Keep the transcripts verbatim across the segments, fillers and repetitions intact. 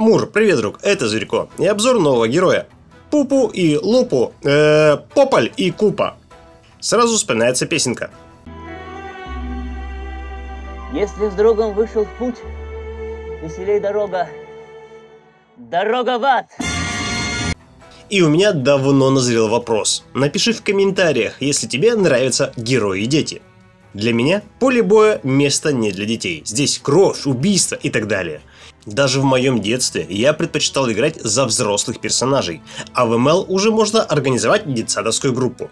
Мур, привет, друг, это Зверько. И обзор нового героя. Пупу и Лупу, э, Пополь и Купа. Сразу вспоминается песенка. Если с другом вышел в путь, веселей дорога, дорога в ад. И у меня давно назрел вопрос. Напиши в комментариях, если тебе нравятся герои и дети. Для меня поле боя место не для детей. Здесь кровь, убийство и так далее. Даже в моем детстве я предпочитал играть за взрослых персонажей, а в эм эл уже можно организовать детсадовскую группу.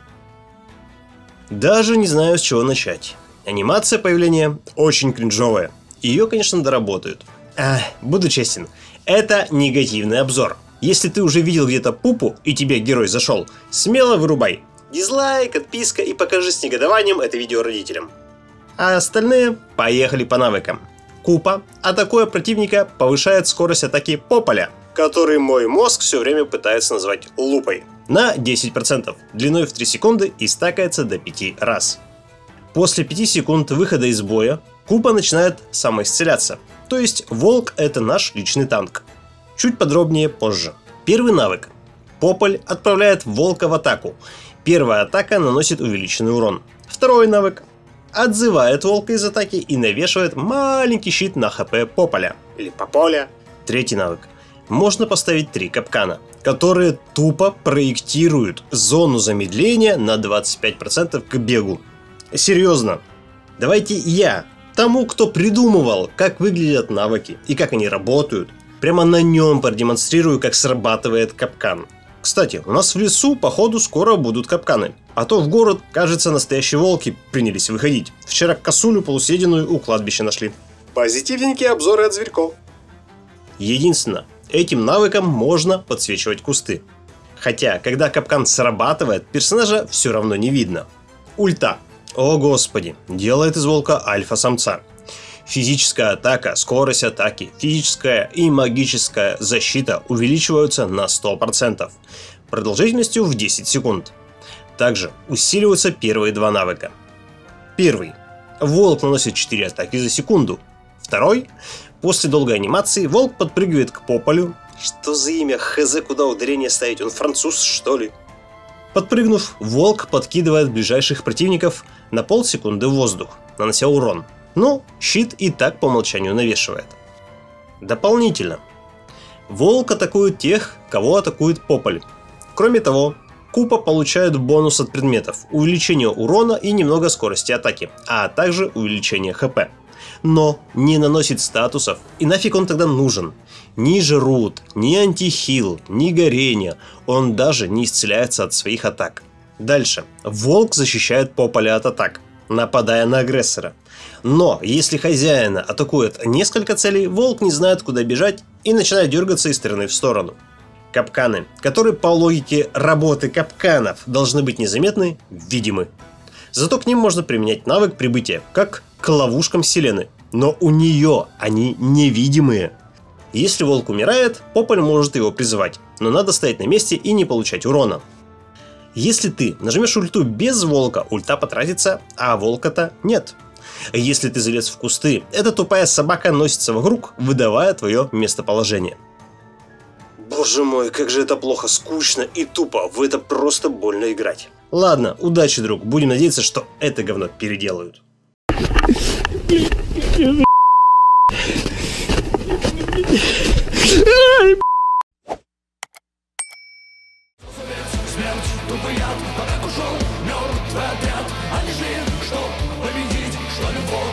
Даже не знаю, с чего начать. Анимация появления очень кринжовая. Ее, конечно, доработают. Ах, буду честен, это негативный обзор. Если ты уже видел где-то Пупу и тебе герой зашел, смело вырубай. Дизлайк, отписка и покажи с негодованием это видео родителям. А остальные поехали по навыкам. Купа, атакуя противника, повышает скорость атаки Пополя, который мой мозг все время пытается назвать Лупой, на десять процентов, длиной в три секунды и стакается до пяти раз. После пяти секунд выхода из боя, Купа начинает самоисцеляться, то есть волк — это наш личный танк. Чуть подробнее позже. Первый навык. Пополь отправляет волка в атаку. Первая атака наносит увеличенный урон. Второй навык. Отзывает волка из атаки и навешивает маленький щит на хп Пополя. Или Пополя. Третий навык. Можно поставить три капкана, которые тупо проектируют зону замедления на двадцать пять процентов к бегу. Серьезно. Давайте я, тому, кто придумывал, как выглядят навыки и как они работают, прямо на нем продемонстрирую, как срабатывает капкан. Кстати, у нас в лесу, походу, скоро будут капканы. А то в город, кажется, настоящие волки принялись выходить. Вчера косулю полусъеденную у кладбища нашли. Позитивненькие обзоры от Зверьков. Единственное, этим навыком можно подсвечивать кусты. Хотя, когда капкан срабатывает, персонажа все равно не видно. Ульта. О господи, делает из волка альфа-самца. Физическая атака, скорость атаки, физическая и магическая защита увеличиваются на сто процентов, продолжительностью в десять секунд. Также усиливаются первые два навыка. Первый. Волк наносит четыре атаки за секунду. Второй. После долгой анимации волк подпрыгивает к Пополю. Что за имя? Хз, куда ударение ставить? Он француз, что ли? Подпрыгнув, волк подкидывает ближайших противников на полсекунды в воздух, нанося урон. Но щит и так по умолчанию навешивает. Дополнительно. Волк атакует тех, кого атакует Пополь. Кроме того, Купа получает бонус от предметов, увеличение урона и немного скорости атаки, а также увеличение хп. Но не наносит статусов, и нафиг он тогда нужен? Ни жрут, ни антихил, ни горение, он даже не исцеляется от своих атак. Дальше. Волк защищает Пополя от атак, нападая на агрессора. Но если хозяина атакует несколько целей, волк не знает, куда бежать и начинает дергаться из стороны в сторону. Капканы, которые по логике работы капканов должны быть незаметны, видимы. Зато к ним можно применять навык прибытия, как к ловушкам Селены. Но у нее они невидимые. Если волк умирает, Пополь может его призывать, но надо стоять на месте и не получать урона. Если ты нажмешь ульту без волка, ульта потратится, а волка-то нет. Если ты залез в кусты, эта тупая собака носится вокруг, выдавая твое местоположение. Боже мой, как же это плохо, скучно и тупо, в это просто больно играть. Ладно, удачи, друг, будем надеяться, что это говно переделают. Тупый яд, пока ушел мертвый отряд. Они шли, чтоб победить, что любовь